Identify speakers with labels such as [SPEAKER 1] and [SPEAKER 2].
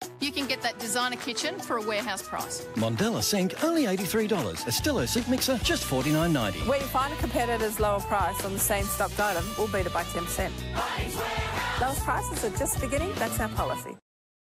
[SPEAKER 1] You can get that designer kitchen for a warehouse price.
[SPEAKER 2] Mondella sink, only $83. Estilo sink mixer, just $49.90.
[SPEAKER 3] When you find a competitor's lower price on the same stocked item, we'll beat it by 10%. Lowest prices are just beginning, that's our policy.